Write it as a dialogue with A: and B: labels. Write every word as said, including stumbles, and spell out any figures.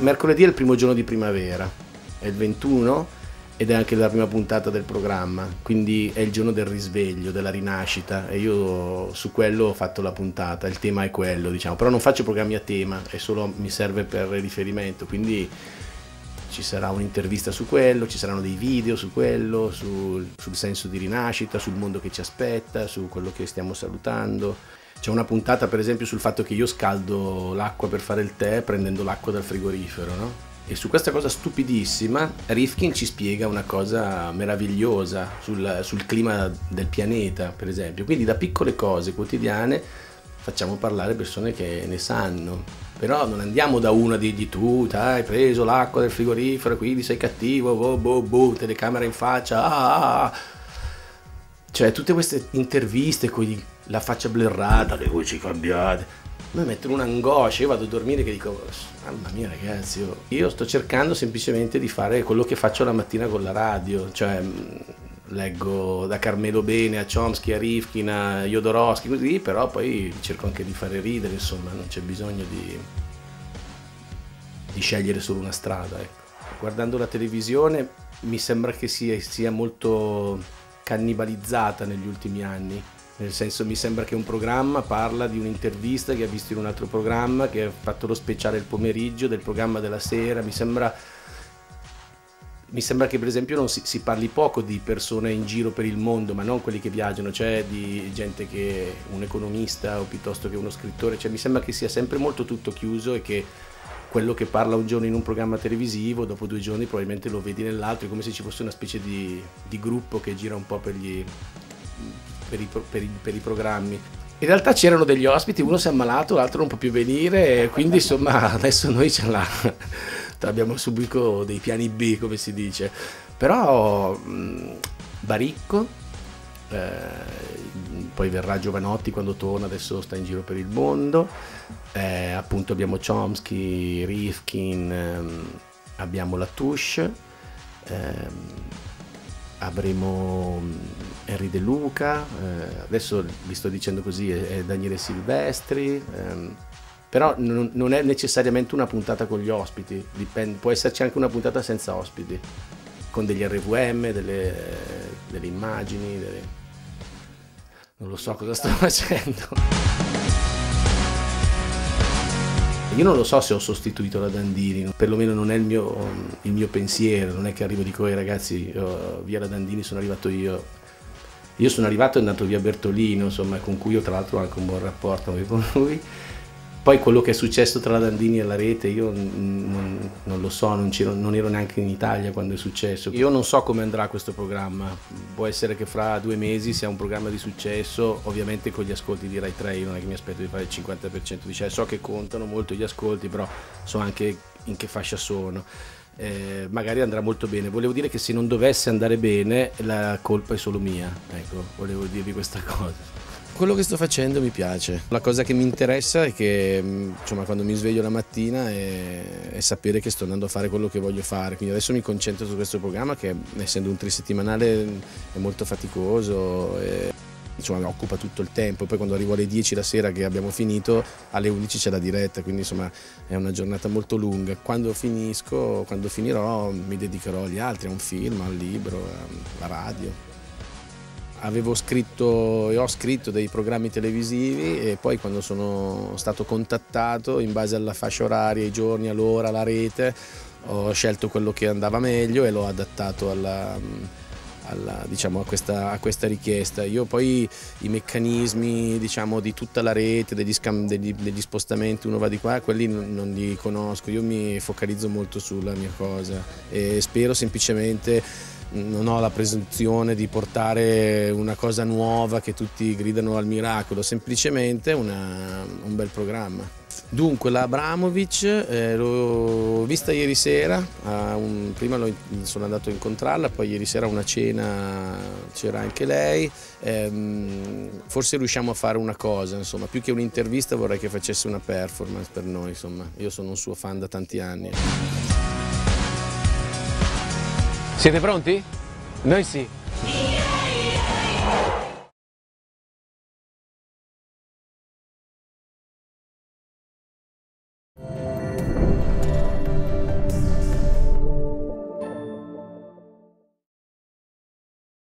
A: mercoledì è il primo giorno di primavera, è il ventuno ed è anche la prima puntata del programma, quindi è il giorno del risveglio, della rinascita, e io su quello ho fatto la puntata, il tema è quello, diciamo, però non faccio programmi a tema, è solo, mi serve per riferimento, quindi ci sarà un'intervista su quello, ci saranno dei video su quello, sul, sul senso di rinascita, sul mondo che ci aspetta, su quello che stiamo salutando. C'è una puntata per esempio sul fatto che io scaldo l'acqua per fare il tè prendendo l'acqua dal frigorifero, no? E su questa cosa stupidissima Rifkin ci spiega una cosa meravigliosa sul, sul clima del pianeta, per esempio. Quindi da piccole cose quotidiane facciamo parlare persone che ne sanno. Però non andiamo da uno a dirgli tu hai preso l'acqua del frigorifero, quindi sei cattivo, boh, boh, boh, telecamera in faccia, ah, ah. Cioè tutte queste interviste con la faccia blerrata, le voci cambiate, mi mettono un'angoscia, io vado a dormire che dico, mamma mia ragazzi, io, io sto cercando semplicemente di fare quello che faccio la mattina con la radio, cioè leggo da Carmelo Bene a Chomsky, a Rifkin, a Jodorowsky, così, però poi cerco anche di fare ridere, insomma, non c'è bisogno di, di scegliere solo una strada, ecco. Guardando la televisione mi sembra che sia, sia molto cannibalizzata negli ultimi anni, nel senso mi sembra che un programma parla di un'intervista che ha visto in un altro programma, che ha fatto lo speciale il pomeriggio, del programma della sera, mi sembra... Mi sembra che per esempio non si, si parli poco di persone in giro per il mondo, ma non quelli che viaggiano, cioè di gente che un economista o piuttosto che uno scrittore, cioè mi sembra che sia sempre molto tutto chiuso e che quello che parla un giorno in un programma televisivo, dopo due giorni probabilmente lo vedi nell'altro, è come se ci fosse una specie di, di gruppo che gira un po' per, gli, per, i, per, i, per i programmi. In realtà c'erano degli ospiti, uno si è ammalato, l'altro non può più venire, quindi insomma adesso noi ce l'ha. Abbiamo subito dei piani B, come si dice, però mh, Baricco, eh, poi verrà Giovanotti quando torna, adesso sta in giro per il mondo, eh, appunto abbiamo Chomsky, Rifkin, ehm, abbiamo Latouche, ehm, avremo Henry De Luca, eh, adesso vi sto dicendo così, è, è Daniele Silvestri, ehm, però non, non è necessariamente una puntata con gli ospiti, dipende, può esserci anche una puntata senza ospiti, con degli R V M, delle, delle immagini, delle... non lo so cosa sto facendo. Io non lo so se ho sostituito la Dandini, perlomeno non è il mio, il mio pensiero, non è che arrivo e dico hey, ragazzi, io, via la Dandini sono arrivato io. Io sono arrivato e è andato via Bertolino, insomma, con cui io tra l'altro ho anche un buon rapporto con lui. Poi quello che è successo tra la Dandini e la rete io non, non lo so, non, non ero neanche in Italia quando è successo. Io non so come andrà questo programma, può essere che fra due mesi sia un programma di successo, ovviamente con gli ascolti di Rai tre, io non è che mi aspetto di fare il cinquanta per cento di, cioè so che contano molto gli ascolti, però so anche in che fascia sono. Eh, magari andrà molto bene, volevo dire che se non dovesse andare bene la colpa è solo mia, ecco, volevo dirvi questa cosa. Quello che sto facendo mi piace, la cosa che mi interessa è che insomma, quando mi sveglio la mattina è, è sapere che sto andando a fare quello che voglio fare, quindi adesso mi concentro su questo programma che essendo un trisettimanale è molto faticoso e insomma mi occupa tutto il tempo, poi quando arrivo alle dieci la sera che abbiamo finito alle undici c'è la diretta, quindi insomma è una giornata molto lunga. Quando finisco, quando finirò mi dedicherò agli altri, a un film, al libro, alla radio. Avevo scritto e ho scritto dei programmi televisivi e poi quando sono stato contattato in base alla fascia oraria, ai giorni, all'ora, alla rete, ho scelto quello che andava meglio e l'ho adattato alla, alla, diciamo, a, questa, a questa richiesta. Io poi i meccanismi diciamo, di tutta la rete, degli, scam, degli, degli spostamenti, uno va di qua, quelli non, non li conosco, io mi focalizzo molto sulla mia cosa e spero semplicemente. Non ho la presunzione di portare una cosa nuova che tutti gridano al miracolo, semplicemente una, un bel programma. Dunque la Abramovic eh, l'ho vista ieri sera, un, prima lo, sono andato a incontrarla, poi ieri sera a una cena c'era anche lei, ehm, forse riusciamo a fare una cosa, insomma, più che un'intervista vorrei che facesse una performance per noi, insomma. Io sono un suo fan da tanti anni.
B: Siete pronti? Noi sì.